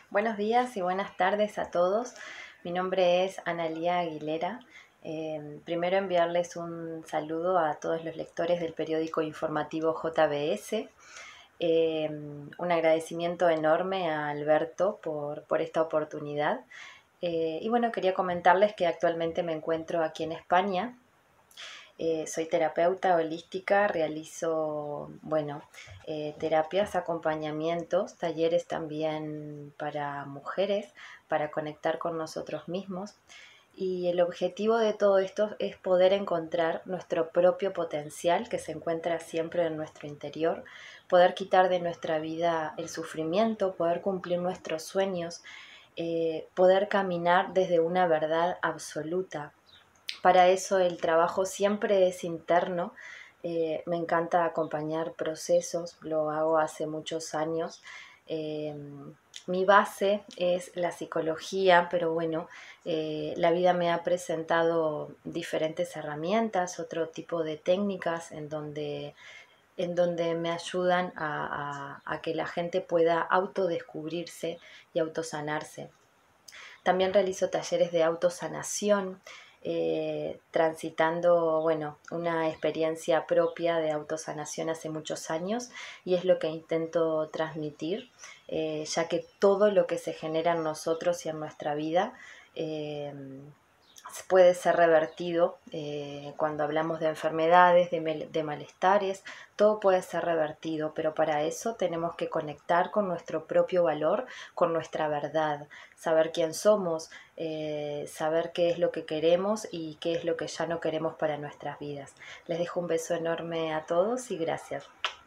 Buenos días y buenas tardes a todos. Mi nombre es Analía Aguilera. Primero enviarles un saludo a todos los lectores del periódico informativo JBS. Un agradecimiento enorme a Alberto por esta oportunidad. Y bueno, quería comentarles que actualmente me encuentro aquí en España. Soy terapeuta holística, realizo, terapias, acompañamientos, talleres también para mujeres, para conectar con nosotros mismos. Y el objetivo de todo esto es poder encontrar nuestro propio potencial que se encuentra siempre en nuestro interior, poder quitar de nuestra vida el sufrimiento, poder cumplir nuestros sueños, poder caminar desde una verdad absoluta. Para eso el trabajo siempre es interno. Me encanta acompañar procesos, lo hago hace muchos años. Eh, Mi base es la psicología, pero bueno, la vida me ha presentado diferentes herramientas, otro tipo de técnicas en donde me ayudan a que la gente pueda autodescubrirse y autosanarse. También realizo talleres de autosanación, transitando, bueno, una experiencia propia de autosanación hace muchos años y es lo que intento transmitir, ya que todo lo que se genera en nosotros y en nuestra vida eh, puede ser revertido. Cuando hablamos de enfermedades, de malestares, todo puede ser revertido, pero para eso tenemos que conectar con nuestro propio valor, con nuestra verdad, saber quién somos, saber qué es lo que queremos y qué es lo que ya no queremos para nuestras vidas. Les dejo un beso enorme a todos y gracias.